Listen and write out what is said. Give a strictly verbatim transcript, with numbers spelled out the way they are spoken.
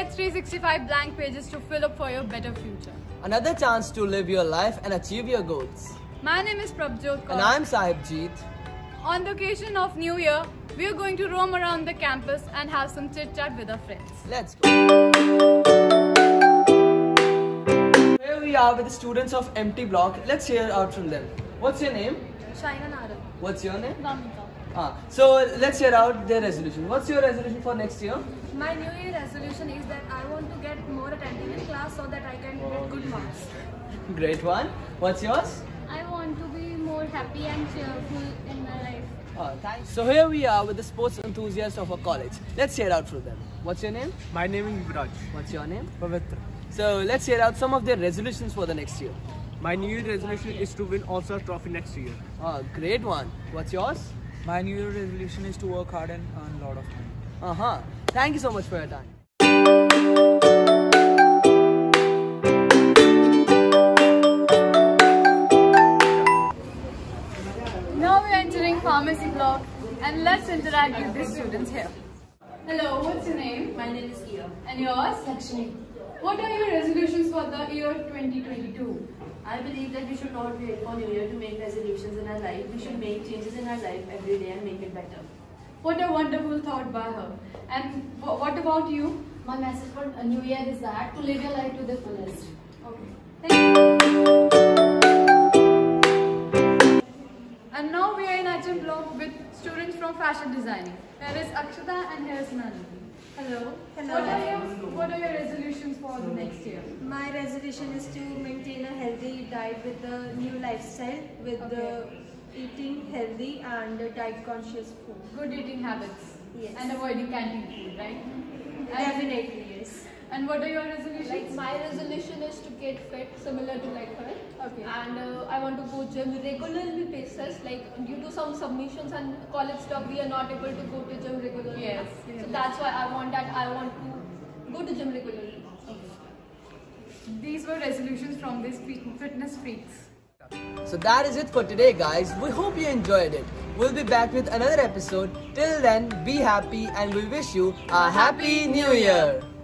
get three hundred sixty-five blank pages to fill up for your better future. Another chance to live your life and achieve your goals. My name is Prabjot Kaur. And I'm Sahibjeet. On the occasion of New Year, we are going to roam around the campus and have some chit-chat with our friends. Let's go. Here we are with the students of M T Block. Let's hear out from them. What's your name? Shaina Narad. What's your name? Vamika. Ah, so let's hear out their resolution. What's your resolution for next year? My New Year resolution is that I want to get more attentive in class so that I can get good marks. Great one. What's yours? I want to be more happy and cheerful in my life. Oh, thanks. So here we are with the sports enthusiasts of our college. Let's hear out from them. What's your name? My name is Viraj. What's your name? Pavitra. So let's hear out some of their resolutions for the next year. My New Year resolution is to win All-Star Trophy next year. Oh, great one. What's yours? My New Year resolution is to work hard and earn a lot of money. Uh-huh. Thank you so much for your time. Now we are entering pharmacy block and let's interact with the students here. Hello, what's your name? My name is Iya. And yours? Lakshmi. What are your resolutions for the year twenty twenty-two? I believe that we should not wait for New Year to make resolutions in our life. We should make changes in our life every day and make it better. What a wonderful thought by her. And wh what about you? My message for a New Year is that to live your life to the fullest. Okay. Thank you. And now we are in H M block with students from fashion designing. Here is Akshata and here is Nani. Hello. Hello. What are your What are your resolutions for the next year? My resolution is to maintain a healthy diet with the new lifestyle, with Okay. the eating healthy and diet conscious food. Good eating habits. Yes. And avoiding canteen food, right? And, Definitely, yes. And what are your resolutions? Like my resolution is to get fit, similar to like her. Okay. And uh, I want to go gym regularly basis. Like due to some submissions and college stuff, we are not able to go to gym regularly. Yes, So yes. that's why I want that. I want to go to gym regularly. These were resolutions from these fitness freaks. So that is it for today, guys. We hope you enjoyed it. We'll be back with another episode. Till then, be happy and we wish you a Happy New Year.